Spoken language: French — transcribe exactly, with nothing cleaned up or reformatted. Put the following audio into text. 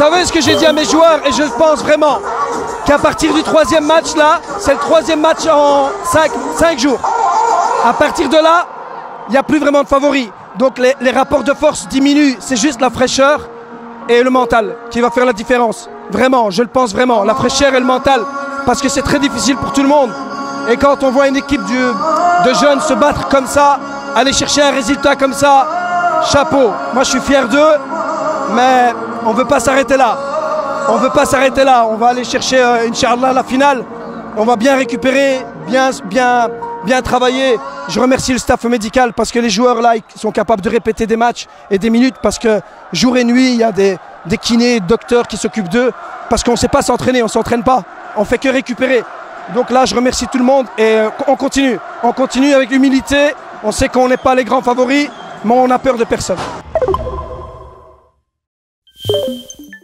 savez ce que j'ai dit à mes joueurs, et je pense vraiment qu'à partir du troisième match là, c'est le troisième match en cinq jours. À partir de là, il n'y a plus vraiment de favoris. Donc les, les rapports de force diminuent, c'est juste la fraîcheur et le mental qui va faire la différence. Vraiment, je le pense vraiment, la fraîcheur et le mental, parce que c'est très difficile pour tout le monde. Et quand on voit une équipe du, de jeunes se battre comme ça, aller chercher un résultat comme ça, chapeau. Moi je suis fier d'eux, mais on ne veut pas s'arrêter là. On ne veut pas s'arrêter là, on va aller chercher, euh, Inch'Allah, la finale. On va bien récupérer, bien, bien, bien travailler. Je remercie le staff médical parce que les joueurs là, ils sont capables de répéter des matchs et des minutes parce que jour et nuit, il y a des, des kinés, des docteurs qui s'occupent d'eux parce qu'on ne sait pas s'entraîner, on ne s'entraîne pas. On ne fait que récupérer. Donc là, je remercie tout le monde et euh, on continue. On continue avec humilité. On sait qu'on n'est pas les grands favoris, mais on n'a peur de personne.